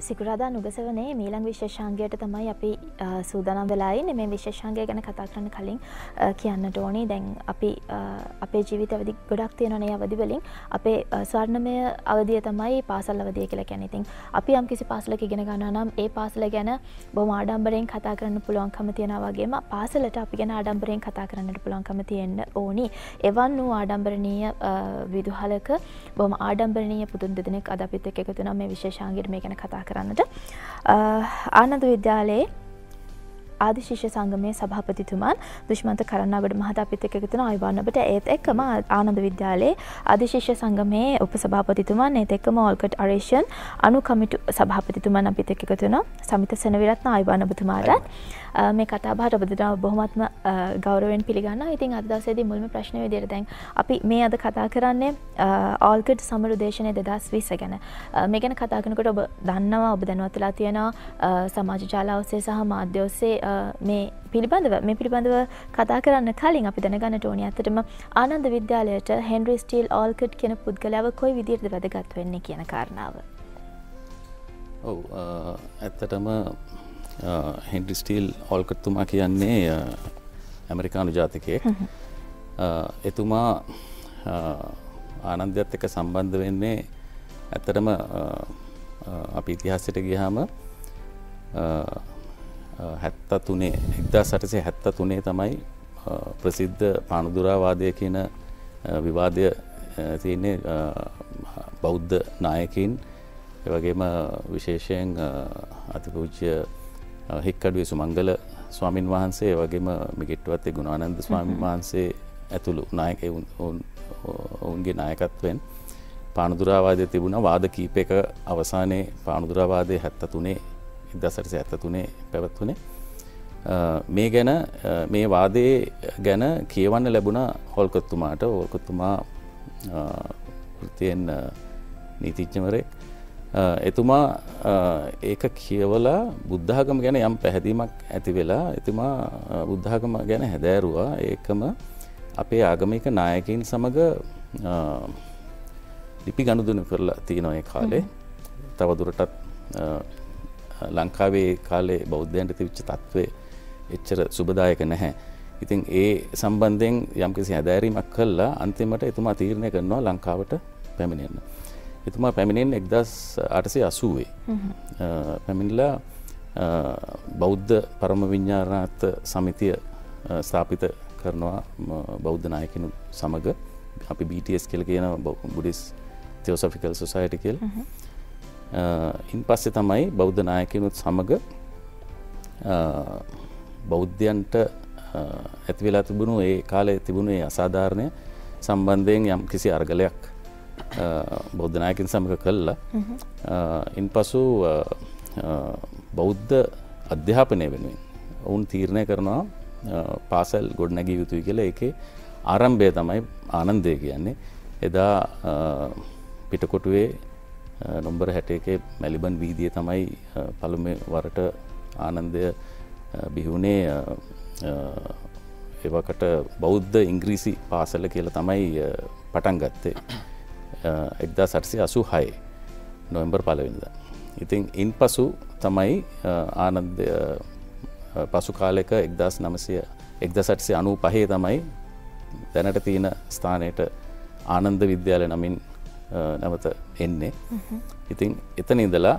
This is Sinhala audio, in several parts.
සිකුරාදා නුගසවනේ මීළඟ විශේෂාංගයට තමයි අපි සූදානම් වෙලා ඉන්නේ. මේ විශේෂාංගය ගැන කතා කරන්න කලින් කියන්නට ඕනේ දැන් අපි අපේ ජීවිත අවදි ගොඩක් තියෙනනේ අවදි වලින් අපේ ස්වර්ණමය අවදිය තමයි පාසල් අවදිය කියලා කියන්නේ. ඉතින් අපි යම්කිසි පාසලක ඉගෙන ගන්නවා නම් ඒ පාසල ගැන බොහොම ආඩම්බරයෙන් කතා කරන්න පුළුවන්කම තියෙනවා වගේම පාසලට අපි ගැන ආඩම්බරයෙන් කතා කරන්නට පුළුවන්කම තියෙන්න ඕනි. එවන් වූ ආඩම්බරණීය විදුහලක බොහොම ආඩම්බරණීය පුදුන් දෙදෙනෙක් අද අපිත් එක්ක එකතු වෙනවා මේ විශේෂාංගයට මේ ගැන කතා කරන්නට. ආනන්ද විද්‍යාලයේ ආදි ශිෂ්‍ය සංගමයේ සභාපතිතුමන් දුෂ්මන්ත කරන්නාගොඩ මහතා අපිත් එක්ක එකතු වෙන ආයුබෝවන් ඔබට. ඒත් එක්කම ආනන්ද විද්‍යාලයේ ආදි ශිෂ්‍ය සංගමයේ උපසභාපතිතුමන් ඒත් එක්කම ඕල්කට් අරේෂන් අනු කමිටු සභාපතිතුමන් අපිත් එක්ක එකතු වෙනවා. සමිත සෙනවිරත්න ආයුබෝවන් ඔබතුමාට. මේ කතා බහට ඔබ දෙනා බොහොමත්ම ගෞරවයෙන් පිළිගන්නවා. ඉතින් අද දවසේදී මුල්ම ප්‍රශ්න විදියට දැන් අපි මේ අද කතා කරන්නේ ඕල්කට් සමරු දේශනය 2020 ගැන. මේ ගැන කතා කරනකොට ඔබ දන්නවා ඔබ දැනුවත් වෙලා තියෙනවා සමාජ ජාල ඔස්සේ සහ මාධ්‍ය ඔස්සේ මේ පිළිබඳව කතා කරන්න කලින් අපි දැනගන්නට ඕනේ අතටම ආනන්ද විද්‍යාලයට හෙන්රි ස්ටීල් ඕල්කට් කියන පුද්ගලයාව කොයි විදිහටද වැදගත් වෙන්නේ කියන කාරණාව. ඔව් ඇත්තටම හෙන්රි ස්ටීල් ඕල්කට් තුමා කියන්නේ ඇමරිකානු ජාතිකයෙක්. එතුමා ආනන්දයත් එක්ක සම්බන්ධ වෙන්නේ ඇත්තටම අපි ඉතිහාසයට ගියාම 1873 තමයි ප්‍රසිද්ධ පානදුරා වාදය කියන විවාදය තියෙන්නේ බෞද්ධ නායකයින් ඒ වගේම විශේෂයෙන් අතිපූජ්‍ය හික්කඩුවේ සුමංගල ස්වාමින් වහන්සේ ඒ වගේම මිගිට්ටුවත්තේ ගුණානන්ද ස්වාමින් වහන්සේ ඇතුළු නායකයන් ඔවුන්ගේ නායකත්වයෙන් පානදුරා වාදය තිබුණා. වාද කීපයක අවසානයේ පානදුරා වාදය 1973 පැවැත්වුණේ. මේ ගැන මේ වාදයේ ගැන කියවන්න ලැබුණා ඕල්කට්තුමාට. ඕල්කට්තුමා වෘත්තියෙන් නීතිඥවරයෙක්. එතුමා ඒක කියවලා බුද්ධාගම ගැන යම් පැහැදීමක් ඇති වෙලා එතුමා බුද්ධාගම ගැන හැදෑරුවා. ඒකම අපේ ආගමික නායකයින් සමග ලිපි ගනුදෙනු කරලා තියෙනවා ඒ කාලේ. තවදුරටත් ලංකාවේ කාලේ බෞද්ධයන්ට තිබිච්ච තත්ත්වය එච්චර සුබදායක නැහැ. ඉතින් ඒ සම්බන්ධයෙන් යම්කිසි හැදෑරීමක් කළා අන්තිමට එතුමා තීරණය කරනවා ලංකාවට පැමිණෙන්න. එතුමා පැමිණෙන්නේ 1880. පැමිණිලා බෞද්ධ පරම විඤ්ඤාණාර්ථ සමිතිය ස්ථාපිත කරනවා බෞද්ධ නායකිනු සමග. අපි BTS කියලා කියන බුද්දිස්ට් තියෝසොෆිකල් සොසයිටි කියලා. ඉන් පස්සේ තමයි බෞද්ධ නායකිනුත් සමග බෞද්ධයන්ට ඇති වෙලා තිබුණු ඒ කාලේ තිබුණු ඒ අසාධාරණය සම්බන්ධයෙන් යම් කිසි අරගලයක් බෞද්ධ නායකින් සමග කළා. ඉන්පසු බෞද්ධ අධ්‍යාපනය වෙනුවෙන් ඔවුන් තීරණය කරනවා පාසල් ගොඩනැගිය යුතුයි කියලා. ඒකේ ආරම්භය තමයි ආනන්දය කියන්නේ. එදා පිටකොටුවේ නම්බර 61 මැලිබන් වීදියේ තමයි පළමුව වරට ආනන්දය බිහුනේ. ඒවකට බෞද්ධ ඉංග්‍රීසි පාසල කියලා තමයි පටන් ගත්තේ 1886 නොවැම්බර් 1 වෙනිදා. ඉතින් ඉන්පසු තමයි ආනන්දය පසු කාලයක 1895 තමයි දැනට තියෙන ස්ථානයට ආනන්ද විද්‍යාලය නමින් නැවත එන්නේ. ඉතින් එතන ඉඳලා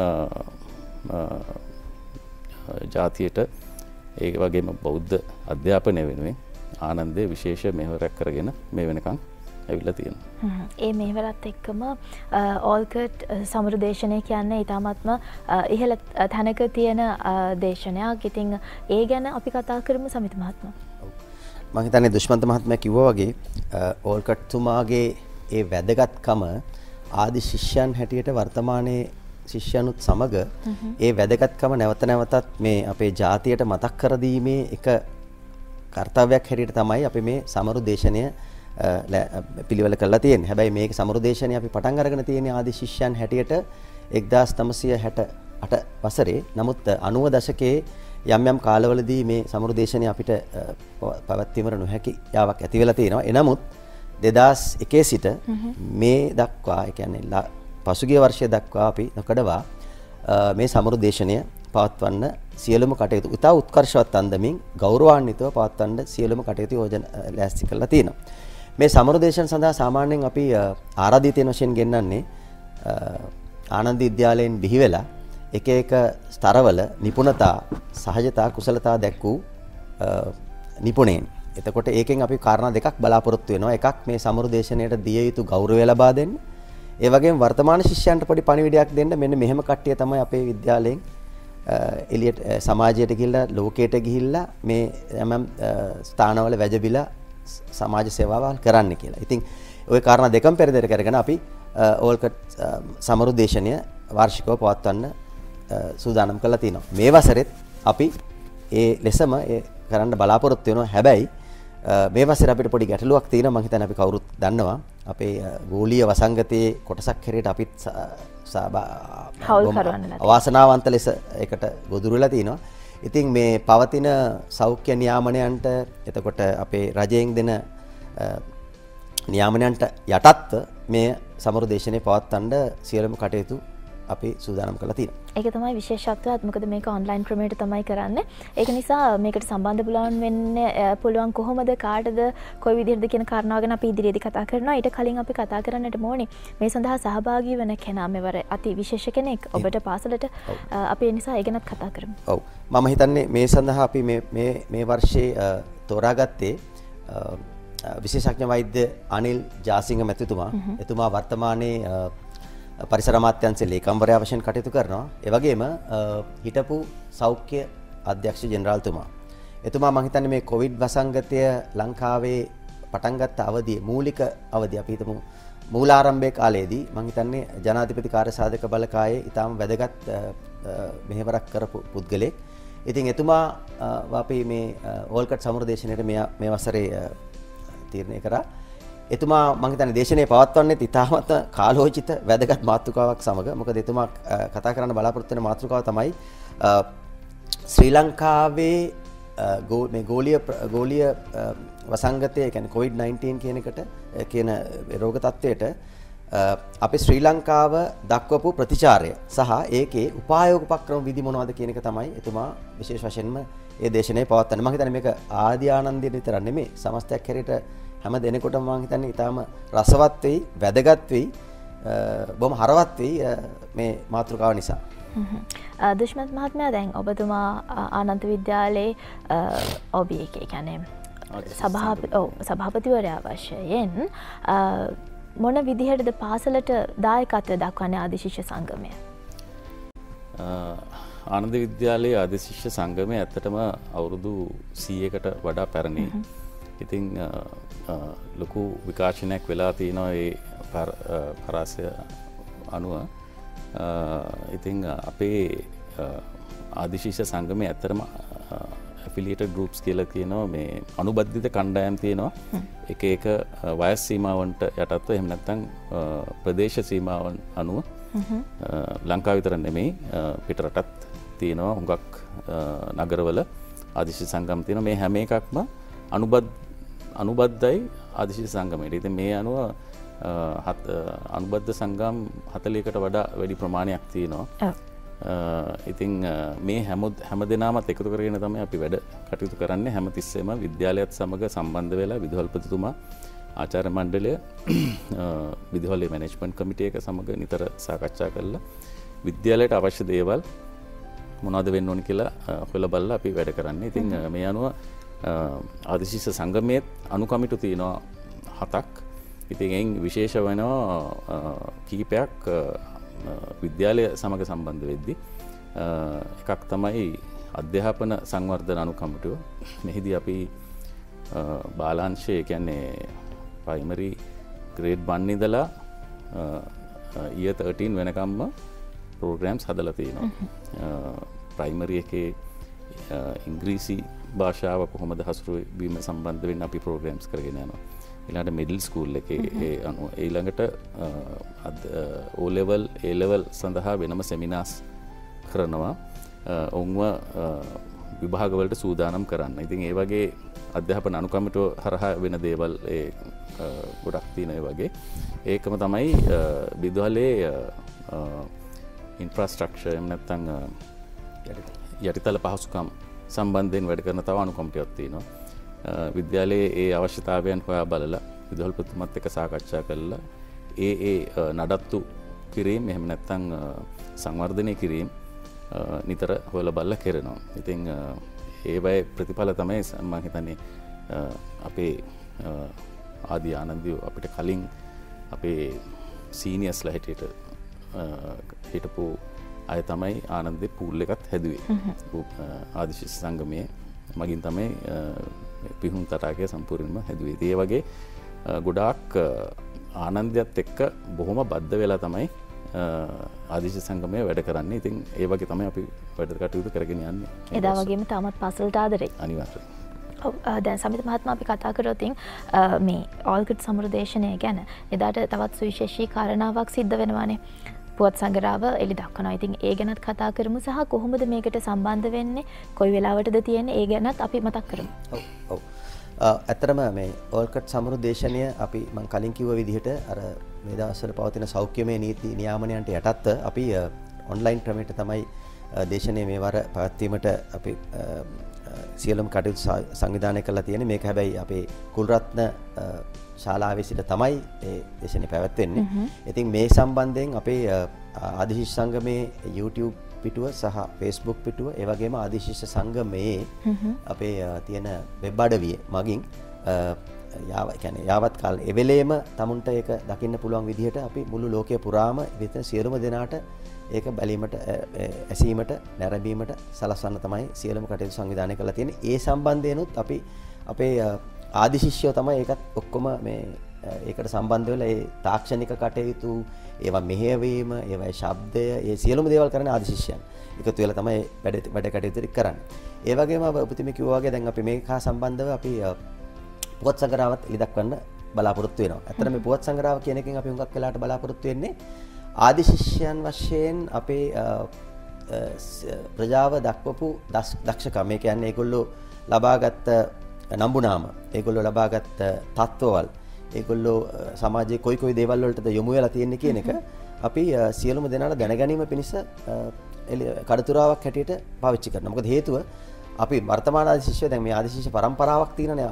ජාතියට ඒ වගේම බෞද්ධ අධ්‍යාපනය වෙනුවෙන් ආනන්දය විශේෂ මෙහෙවරක් කරගෙන මේ වෙනකන් ඇවිල්ලා තියෙනවා. ඒ මෙහෙවරත් එක්කම ඕල්කට් සමරු දේශනය කියන්නේ ඊටාත්ම ඉහළ තැනක තියෙන දේශනයක්. ඉතින් ඒ ගැන අපි කතා කරමු සමිත මහත්මයා. මම හිතන්නේ දුෂ්මන්ත මහත්මයා කිව්වා වගේ ඕල්කට්තුමාගේ ඒ වැදගත්කම ආදි ශිෂ්‍යයන් හැටියට වර්තමානයේ ශිෂ්‍යයනුත් සමග ඒ වැදගත්කම නැවත නැවතත් මේ අපේ ජාතියට මතක් කර දීමේ එක කාර්යයක් හැටියට තමයි අපි මේ සමරු දේශනය පිළිවෙල කරලා තියෙන්නේ. හැබැයි මේක සමරු දේශනය අපි පටන් අරගෙන තියෙන්නේ ආදි ශිෂ්‍යයන් හැටියට 1968 වසරේ. නමුත් 90 දශකයේ යම් යම් කාලවලදී මේ සමරු දේශනය අපිට පැවැත්වීමට නොහැකි යාවක් ඇති වෙලා තියෙනවා. එනමුත් 2001 සිට මේ දක්වා ඒ කියන්නේ පසුගිය වර්ෂය දක්වා අපි නොකඩවා මේ සමරු දේශනය පවත්වන්න සියලුම කටයුතු ඉතා උත්කර්ෂවත් අන්දමින් ගෞරවාන්විතව පවත්වන්න සියලුම කටයුතු යෝජනා ලෑස්ති කරලා තියෙනවා. මේ සමරු දේශන සඳහා සාමාන්‍යයෙන් අපි ආරාධිතයන් වශයෙන් ගෙන්නන්නේ ආනන්ද විද්‍යාලයෙන් බිහි වෙලා එක එක ස්තරවල නිපුණතා සහජතා කුසලතා දැක්වූ නිපුණයින්. එතකොට ඒකෙන් අපි කාරණා දෙකක් බලාපොරොත්තු වෙනවා. එකක් මේ සමරු දේශනයට දිය යුතු ගෞරවය ලබා දෙන්න. ඒ වගේම වර්තමාන ශිෂ්‍යයන්ට පොඩි පණිවිඩයක් දෙන්න. මෙන්න මෙහෙම කට්ටිය තමයි අපේ විද්‍යාලයෙන් එලියට සමාජයට ගිහිල්ලා ලෝකයට ගිහිල්ලා මේ යම් ස්ථානවල වැජබිලා සමාජ සේවාවල් කරන්න කියලා. ඉතින් ওই කාරණා දෙකම පෙරදෙර කරගෙන අපි ඕල්කට් සමරු දේශනය වාර්ෂිකව පවත්වන්න සූදානම් කරලා තිනවා. මේ වසරෙත් අපි ඒ ලෙසම ඒ කරන්න බලාපොරොත්තු වෙනවා. හැබැයි මේ වසරේ අපිට පොඩි ගැටලුවක් තියෙනවා. මම හිතන්නේ අපි කවුරුත් දන්නවා. අපේ ගෝලීය වසංගතයේ කොටසක් හැරෙට අපිත් අවාසනාවන්ත ලෙස ඒකට ගොදුරු වෙලා තිනවා. ඉතින් මේ පවතින සෞඛ්‍ය නියාමනයන්ට එතකොට අපේ රජයෙන් දෙන නියාමනයන්ට යටත්ව මේ සමරු දේශනය පවත්වන්න සියලුම කටයුතු අපි සූදානම් කරලා තියෙනවා. ඒක තමයි විශේෂත්වයත්. මොකද මේක ඔන්ලයින් ක්‍රමයට තමයි කරන්නේ. ඒක නිසා මේකට සම්බන්ධ පුළුවන් කොහොමද කාටද කොයි විදිහටද කියන කාරණාව ගැන අපි ඉදිරියේදී කතා කරනවා. ඊට කලින් අපි කතා කරන්නට ඕනේ මේ සඳහා සහභාගී වෙන කෙනා මෙවර අති විශේෂ කෙනෙක් ඔබට පාසලට අපි ඒ නිසා ඒ ගැනත් කතා කරමු. ඔව්. මම හිතන්නේ මේ සඳහා අපි මේ වර්ෂයේ තෝරාගත්තේ විශේෂඥ වෛද්‍ය අනිල් ජාසිංහ මැතිතුමා. එතුමා වර්තමානයේ පරිසර අමාත්‍යාංශයේ ලේකම්වරයා වශයෙන් කටයුතු කරනවා. ඒ වගේම හිටපු සෞඛ්‍ය අධ්‍යක්ෂ ජෙනරාල්තුමා. එතුමා මම හිතන්නේ මේ කොවිඩ් වසංගතය ලංකාවේ පටන් ගත්ත අවධියේ මූලික අවධිය අපි හිතමු මූලාරම්භයේ කාලයේදී මම හිතන්නේ ජනාධිපති කාර්යසාධක බලකායේ ඊටාම වැදගත් මෙහෙවරක් කරපු පුද්ගලෙක්. ඉතින් එතුමා අපි මේ ඕල්කට් සමරු දේශනයේ මේ වසරේ තීරණය කරා. එතුමා මම හිතන්නේ දේශනේ පවත්වන්නේ ඉතාමත් කාලෝචිත වැදගත් මාතෘකාවක් සමග. මොකද එතුමා කතා කරන්න බලාපොරොත්තු වෙන මාතෘකාව තමයි ශ්‍රී ලංකාවේ මේ ගෝලීය වසංගතය කියන්නේ COVID-19 කියන එකට කියන රෝග තත්වයට අපේ ශ්‍රී ලංකාව දක්වපු ප්‍රතිචාරය සහ ඒකේ උපායෝපක්‍රම විදි මොනවද කියන එක තමයි එතුමා විශේෂ වශයෙන්ම ඒ දේශනේ පවත්වන්නේ. මම හිතන්නේ මේක ආදී ආනන්දයෙන් විතර නෙමෙයි සමස්තයක් හැරෙට හැම දෙනෙකුටම මම හිතන්නේ ඊටාම රසවත් වෙයි, වැදගත් වෙයි, බොහොම හරවත් වෙයි මේ මාතෘකාව නිසා. දුෂ්මත් මහත්මයා දැන් ඔබතුමා ආනන්ද විද්‍යාලයේ ඔබේ කියන්නේ සභාපතිවරයා වශයෙන් මොන විදිහටද පාසලට දායකත්වය දක්වන්නේ ආදි ශිෂ්‍ය සංගමය? ආනන්ද විද්‍යාලයේ ආදි ශිෂ්‍ය සංගමය ඇත්තටම අවුරුදු 100කට වඩා පැරණි. ඉතින් ලොකු විකාශනයක් වෙලා තියෙනවා ඒ පරාසය අනුව. ඉතින් අපේ ආදි ශිෂ්‍ය සංගමයේ ඇත්තටම affiliated groups කියලා කියනවා. මේ අනුබද්ධිත කණ්ඩායම් තියෙනවා. එක එක වයස් සීමාවන්ට යටත්ව එහෙම නැත්නම් ප්‍රදේශ සීමාවන් අනුව ලංකාව විතර නෙමෙයි පිටරටත් තියෙනවා. හුඟක් නගරවල ආදි ශිෂ්‍ය සංගම් තියෙනවා. මේ හැම එකක්ම අනුබද්ධයි ආදි ශිෂ්‍ය සංගමයට. ඉතින් මේ අනුව අනුබද්ධ සංගම් 40කට වඩා වැඩි ප්‍රමාණයක් තියෙනවා. ඉතින් මේ හැම දෙනාමත් එකතු කරගෙන තමයි අපි වැඩ කටයුතු කරන්නේ. හැම තිස්සෙම විද්‍යාලයත් සමග සම්බන්ධ වෙලා විදුහල්පතිතුමා ආචාර්ය මණ්ඩලය විදුහලේ මැනේජ්මන්ට් කමිටුව එක සමග නිතර සාකච්ඡා කරලා විද්‍යාලයට අවශ්‍ය දේවල් මොනවද වෙන්න ඕන කියලා හොයලා බලලා අපි වැඩ කරන්නේ. ඉතින් මේ අනුව ආදි ශිෂ්‍ය සංගමයේ අනුකමිටු තියෙනවා 7ක්. ඉතින් එයින් විශේෂ වෙනවා කීපයක් විද්‍යාලය සමග සම්බන්ධ වෙද්දී. එකක් තමයි අධ්‍යාපන සංවර්ධන අනුකමිටුව. මෙහිදී අපි බාලාංශය කියන්නේ ප්‍රයිමරි ග්‍රේඩ් 1 ඉඳලා year 13 වෙනකම්ම ප්‍රෝග්‍රෑම්ස් හදලා තියෙනවා. ප්‍රයිමරි එකේ ඉංග්‍රීසි භාෂාව කොහොමද හසුරුවීම සම්බන්ධ වෙන්න අපි ප්‍රෝග්‍රෑම්ස් කරගෙන යනවා. ඊළඟට මිඩල් ස්කූල් එකේ ඊළඟට O level A level සඳහා වෙනම සෙමිනාර්ස් කරනවා. ඔවුන්ව විභාගවලට සූදානම් කරන්න. ඉතින් ඒ වගේ අධ්‍යාපන අනුකමිටුව හරහා වෙන දේවල් ගොඩක් තියෙන ඒ වගේ. ඒකම තමයි විදුහලේ ඉන්ෆ්‍රාස්ට්‍රක්චර් එහෙම නැත්නම් යටිතල පහසුකම් සම්බන්ධයෙන් වැඩ කරන තව අනුකම්පියක් තියෙනවා. විද්‍යාලයේ ඒ අවශ්‍යතාවයන් හොයා බලලා විදුහල්පතිතුමත් එක්ක සාකච්ඡා කරලා ඒ නඩත්තු කිරීම එහෙම නැත්නම් සංවර්ධනය කිරීම නිතර හොයලා බලලා කරනවා. ඉතින් ඒවයේ ප්‍රතිඵල තමයි මම හිතන්නේ අපේ ආදී ආනන්දිය අපිට කලින් අපේ සීනියර්ස්ලා හැටියට හිටපු අය තමයි ආනන්දේ පූල් එකත් හැදුවේ. ආදිශිෂ්‍ය සංගමයේ මගින් තමයි පිහුම් තටාකය සම්පූර්ණයෙන්ම හැදුවේ. ඒ වගේ ගොඩාක් ආනන්දයත් එක්ක බොහොම බද්ධ වෙලා තමයි ආදිශිෂ්‍ය සංගමයේ වැඩ කරන්නේ. ඉතින් ඒ වගේ තමයි අපි වැඩ කටයුතු කරගෙන යන්නේ. එදා වගේම තාමත් පාසලට ආදරේ. අනිවාර්යයෙන්. දැන් සමිත මහත්මයා අපි කතා කරොත් මේ ඕල්ගඩ් සමෘදේශනය ගැන එදාට තවත් සුවිශේෂී කාරණාවක් සිද්ධ වෙනවානේ. පුවත් සංගරාව එලි දක්වනවා. ඉතින් ඒ ගැනත් කතා කරමු සහ කොහොමද මේකට සම්බන්ධ වෙන්නේ, කොයි වෙලාවටද තියෙන්නේ, ඒ ගැනත් අපි මතක් කරමු. ඔව්. ඇත්තටම මේ ඕල්ගඩ් සමෘදේශනය අපි මම කලින් කිව්ව විදිහට අර මේ දවස්වල පවතින සෞඛ්‍යමය නීති නියාමනයන්ට යටත්ව අපි ඔන්ලයින් ක්‍රමයට තමයි දේශනයේ මේවර පැවැත්වීමට අපි සියලුම කටයුතු සංවිධානය කරලා තියෙන්නේ. මේක හැබැයි අපේ කුල්රත්න ශාලාවේ සිට තමයි මේ දේශනේ පැවැත්වෙන්නේ. ඉතින් මේ සම්බන්ධයෙන් අපේ ආදිශිෂ්‍ය සංගමේ YouTube පිටුව සහ Facebook පිටුව ඒ වගේම ආදිශිෂ්‍ය සංගමයේ අපේ තියෙන වෙබ් අඩවිය මගින් යාවත් කාල එවෙලේම තමුන්ට ඒක දකින්න පුළුවන් විදිහට අපි මුළු ලෝකය පුරාම විතර සියලුම දෙනාට ඒක බැලීමට ඇසීමට නැරඹීමට සලස්වන්න තමයි සියලුම කටයුතු සංවිධානය කරලා තියෙන්නේ. ඒ සම්බන්ධයෙන්ුත් අපි අපේ ආදිශිෂ්‍යෝ තමයි ඒකත් ඔක්කොම මේ ඒකට සම්බන්ධ වෙලා ඒ තාක්ෂණික කටයුතු ඒවා මෙහෙයවීම ඒවා ශබ්දය ඒ සියලුම දේවල් කරන ආදිශිෂ්‍යයන් එකතු වෙලා තමයි වැඩ කටයුතු කරන්නේ. ඒ වගේම ඔබතුමී කිව්වා වගේ දැන් අපි මේක හා සම්බන්ධව අපි පුවත් සංග්‍රහවත් ඉලක්කන්න බලාපොරොත්තු වෙනවා. ඇත්තට මේ පුවත් සංග්‍රහව කියන එකෙන් අපි හුඟක් වෙලාට බලාපොරොත්තු වෙන්නේ ආදිශිෂ්‍යයන් වශයෙන් අපේ ප්‍රජාව දක්වපු දක්ෂකම්. මේ කියන්නේ ඒගොල්ලෝ ලබාගත් නම්බුනාම, ඒගොල්ලෝ ලබාගත් තත්ත්වවල, ඒගොල්ලෝ සමාජයේ කොයි දේවල් වලටද යොමු වෙලා තියෙන්නේ කියන එක අපි සියලුම දෙනාට දැනගැනීම පිණිස කඩතුරාවක් හැටියට පාවිච්චි කරනවා. මොකද හේතුව අපි වර්තමාන ආදිශිෂ්‍ය දැන් මේ ආදිශිෂ්‍ය පරම්පරාවක් තියෙනනේ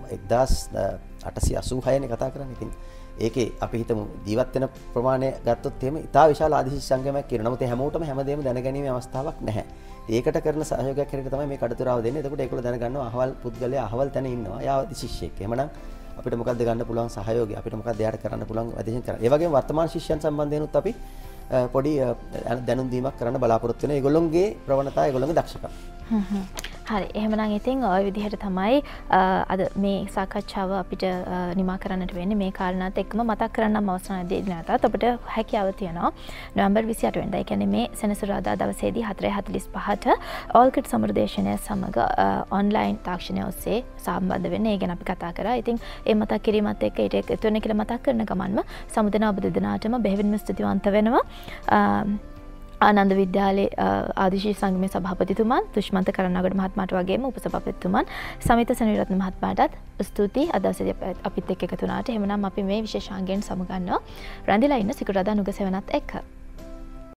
1886 නේ කතා කරන්නේ. ඉතින් ඒකේ අපි හිතමු ජීවත් වෙන ප්‍රමාණය ගත්තොත් එහෙම ඉතා විශාල ආදිශිෂ්‍ය සංගමයක් කියනවා. නමුත් හැමෝටම හැමදේම දැනගැනීමේ අවස්ථාවක් නැහැ. ඒකට කරන සහයෝගයක් හැටියට තමයි මේ කඩතුරාව දෙන්නේ. එතකොට ඒගොල්ලෝ දැනගන්නවා අහවල් පුද්ගලයා අහවල් තැන ඉන්නවා. යා ආදිශිෂ්‍යෙක්. එහෙමනම් අපිට මොකක්ද ගන්න පුළුවන් සහයෝගය? අපිට මොකක්ද එයාට කරන්න පුළුවන් වැඩිහින් කරන්න. ඒ වගේම වර්තමාන ශිෂ්‍යයන් සම්බන්ධයෙන්ුත් අපි පොඩි දැනුම් දීමක් කරන්න බලාපොරොත්තු වෙනවා. ඒගොල්ලොන්ගේ ප්‍රවණතා, ඒගොල්ලොන්ගේ දක්ෂකම්. හරි. එහෙමනම් ඉතින් ওই විදිහට තමයි අද මේ සාකච්ඡාව අපිට නිමා කරන්නට වෙන්නේ. මේ කාරණාත් එක්කම මතක් කරන්නම් අවසානයේදී නැවතත් අපිට හැකියාව තියෙනවා. නොවැම්බර් 28 වෙනිදා, ඒ කියන්නේ මේ සෙනසුරාදා දවසේදී 4:45ට ඕල්ගඩ් සමෘදේශනය සමග ඔන්ලයින් තාක්ෂණය ඔස්සේ සම්බන්ධ වෙන්න. ඒ ගැන අපි කතා කරා. ඉතින් ඒ මතක් කිරීමත් එක්ක ඊට එකතු වෙන්න කියලා මතක් කරන ගමන්ම සමුදෙන ඔබ දෙදෙනාටම බෙහෙවින්ම ස්තුතිවන්ත වෙනවා. ආනන්ද විද්‍යාලයේ ආදිශිෂ්‍ය සංගමේ සභාපතිතුමන් දුෂ්මන්ත කරණනගර මහත්මයාට වගේම උපසභාපතිතුමන් සමිත සෙනවිරත්න මහත්මයාටත් ස්තුතියි. අද දවසේදී අපිත් එක්ක එකතු වුණාට. එහෙමනම් අපි මේ විශේෂාංගයෙන් සමුගන්නවා. රැඳිලා ඉන්න සිකුරාදා නුග සෙවණත් එක්ක.